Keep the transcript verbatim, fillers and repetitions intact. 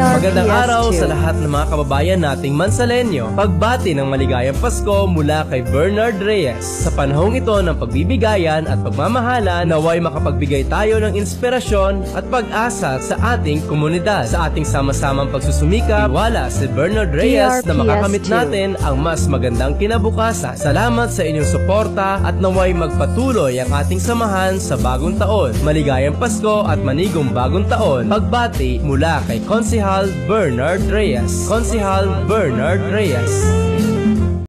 Magandang araw sa lahat ng mga kababayan nating Mansalenyo. Pagbati ng maligayang Pasko mula kay Bernard Reyes. Sa panahong ito ng pagbibigayan at pagmamahalan, naway makapagbigay tayo ng inspirasyon at pag-asa sa ating komunidad. Sa ating sama-samang pagsusumikap, wala si Bernard Reyes na makakamit natin ang mas magandang kinabukasan. Salamat sa inyong suporta at naway magpatuloy ang ating samahan sa bagong taon. Maligayang Pasko at manigong bagong taon. Pagbati mula kay Konsehal Bernard Reyes. Konsehal Bernard Reyes.